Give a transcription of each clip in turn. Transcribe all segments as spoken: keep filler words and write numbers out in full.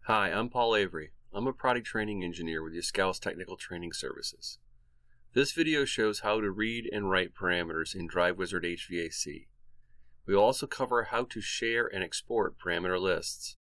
Hi, I'm Paul Avery. I'm a product training engineer with Yaskawa's Technical Training Services. This video shows how to read and write parameters in DriveWizard H V A C. We will also cover how to share and export parameter lists.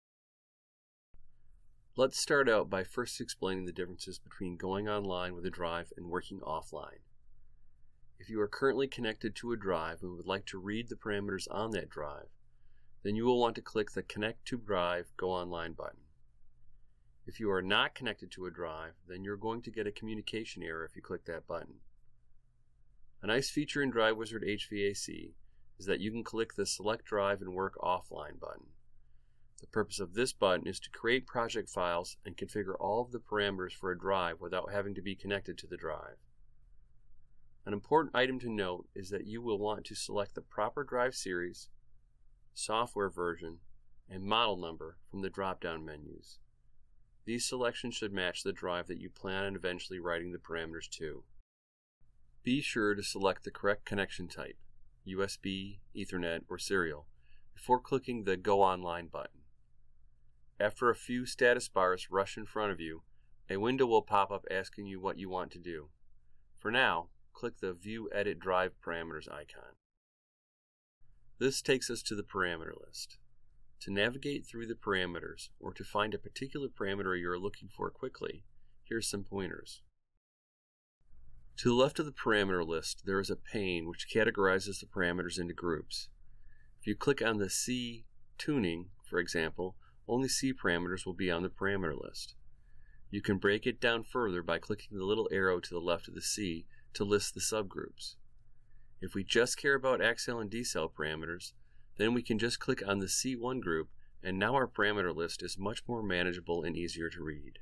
Let's start out by first explaining the differences between going online with a drive and working offline. If you are currently connected to a drive and would like to read the parameters on that drive, then you will want to click the Connect to Drive Go Online button. If you are not connected to a drive, then you're going to get a communication error if you click that button. A nice feature in DriveWizard H V A C is that you can click the Select Drive and Work Offline button. The purpose of this button is to create project files and configure all of the parameters for a drive without having to be connected to the drive. An important item to note is that you will want to select the proper drive series, software version, and model number from the drop-down menus. These selections should match the drive that you plan on eventually writing the parameters to. Be sure to select the correct connection type, U S B, Ethernet, or serial, before clicking the Go Online button. After a few status bars rush in front of you, a window will pop up asking you what you want to do. For now, click the View Edit Drive Parameters icon. This takes us to the parameter list. To navigate through the parameters, or to find a particular parameter you are looking for quickly, here's some pointers. To the left of the parameter list, there is a pane which categorizes the parameters into groups. If you click on the C tuning, for example, only C parameters will be on the parameter list. You can break it down further by clicking the little arrow to the left of the C to list the subgroups. If we just care about accel and decel parameters, then we can just click on the C one group, and now our parameter list is much more manageable and easier to read.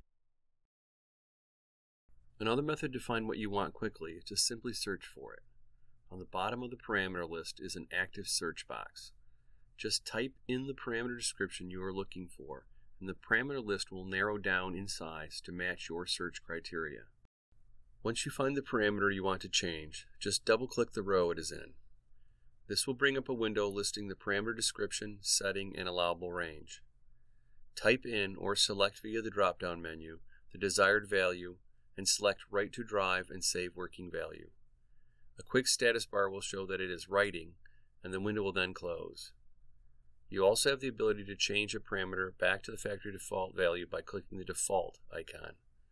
Another method to find what you want quickly is to simply search for it. On the bottom of the parameter list is an active search box. Just type in the parameter description you are looking for, and the parameter list will narrow down in size to match your search criteria. Once you find the parameter you want to change, just double-click the row it is in. This will bring up a window listing the parameter description, setting, and allowable range. Type in or select via the drop-down menu the desired value and select Write to Drive and save working value. A quick status bar will show that it is writing, and the window will then close. You also have the ability to change a parameter back to the factory default value by clicking the Default icon.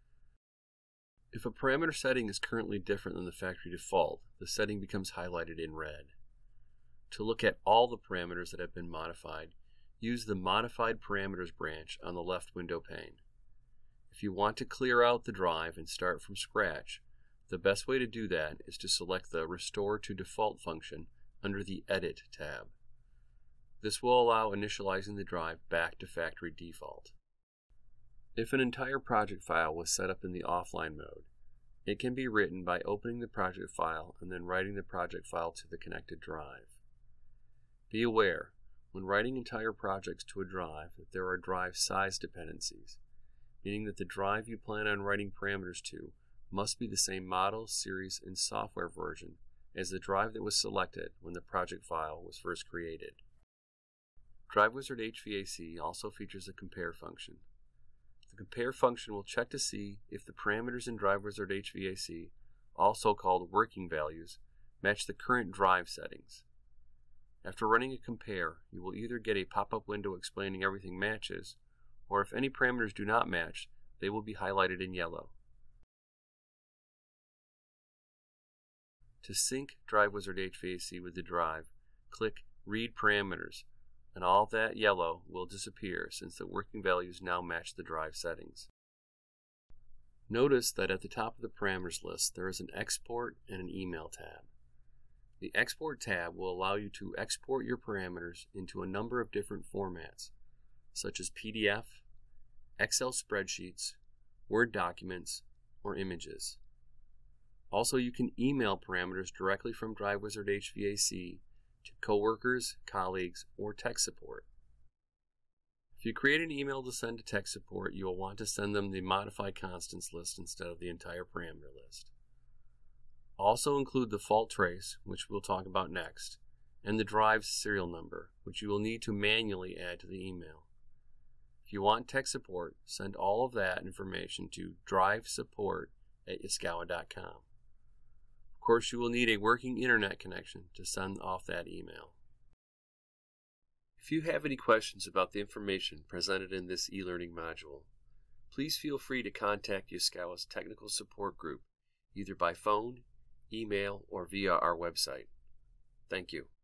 If a parameter setting is currently different than the factory default, the setting becomes highlighted in red. To look at all the parameters that have been modified, use the Modified Parameters branch on the left window pane. If you want to clear out the drive and start from scratch, the best way to do that is to select the Restore to Default function under the Edit tab. This will allow initializing the drive back to factory default. If an entire project file was set up in the offline mode, it can be written by opening the project file and then writing the project file to the connected drive. Be aware, when writing entire projects to a drive, that there are drive size dependencies, meaning that the drive you plan on writing parameters to must be the same model, series, and software version as the drive that was selected when the project file was first created. DriveWizard H V A C also features a compare function. The compare function will check to see if the parameters in DriveWizard H V A C, also called working values, match the current drive settings. After running a compare, you will either get a pop-up window explaining everything matches, or if any parameters do not match, they will be highlighted in yellow. To sync DriveWizard H V A C with the drive, click Read Parameters, and all of that yellow will disappear since the working values now match the drive settings. Notice that at the top of the parameters list there is an Export and an Email tab. The Export tab will allow you to export your parameters into a number of different formats, such as P D F, Excel spreadsheets, Word documents, or images. Also, you can email parameters directly from DriveWizard H V A C to coworkers, colleagues, or tech support. If you create an email to send to tech support, you will want to send them the Modify Constants list instead of the entire parameter list. Also include the fault trace, which we'll talk about next, and the drive's serial number, which you will need to manually add to the email. If you want tech support, send all of that information to drive support at yaskawa dot com. Of course, you will need a working internet connection to send off that email. If you have any questions about the information presented in this e-learning module, please feel free to contact Yaskawa's technical support group, either by phone, email, or via our website. Thank you.